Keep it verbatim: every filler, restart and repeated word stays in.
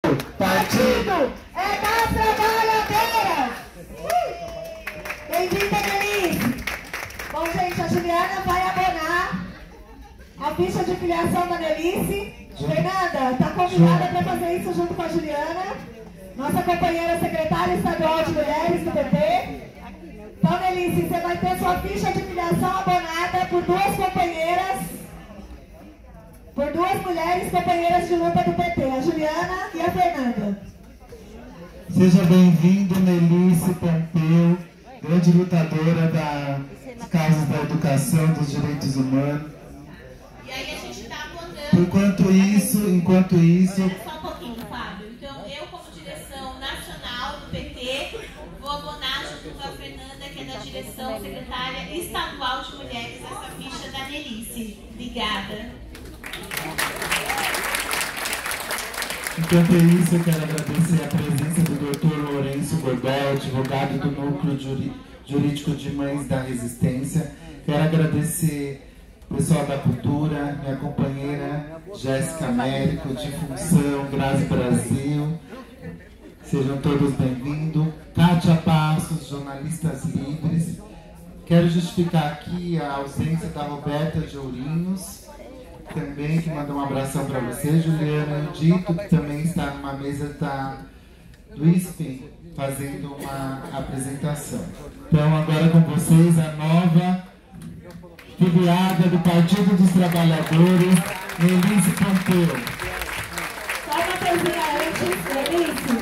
Partido é das Trabalhadoras! Bem-vinda, Nelise! Bom, gente, a Juliana vai abonar a ficha de filiação da Nelise. Fernanda, está convidada para fazer isso junto com a Juliana, nossa companheira secretária estadual de mulheres do P T. Então, Nelise, você vai ter sua ficha de filiação abonada por duas companheiras, por duas mulheres companheiras de luta do P T, a Juliana e a Fernanda. Seja bem-vindo, Nelise Pompeu, grande lutadora das causas da educação, dos direitos humanos. E aí a gente está abonando... Enquanto isso, enquanto isso... Espera só um pouquinho, Fábio. Então, eu, como direção nacional do P T, vou abonar junto com a Fernanda, que é da direção secretária estadual de mulheres, essa ficha da Nelise. Obrigada. Enquanto isso, eu quero agradecer a presença do doutor Lourenço Gordel, advogado do Núcleo Jurídico de Mães da Resistência. Quero agradecer o pessoal da cultura, minha companheira Jéssica Américo, de Função, Grazi Brasil. Sejam todos bem-vindos. Kátia Passos, jornalistas livres. Quero justificar aqui a ausência da Roberta de Ourinhos, também, que manda um abração para você, Juliana. O Dito, que também está numa mesa da, do I S P, fazendo uma apresentação. Então, agora com vocês, a nova filiada do Partido dos Trabalhadores, Nelise Pompeu. Só uma coisinha antes, Nelise.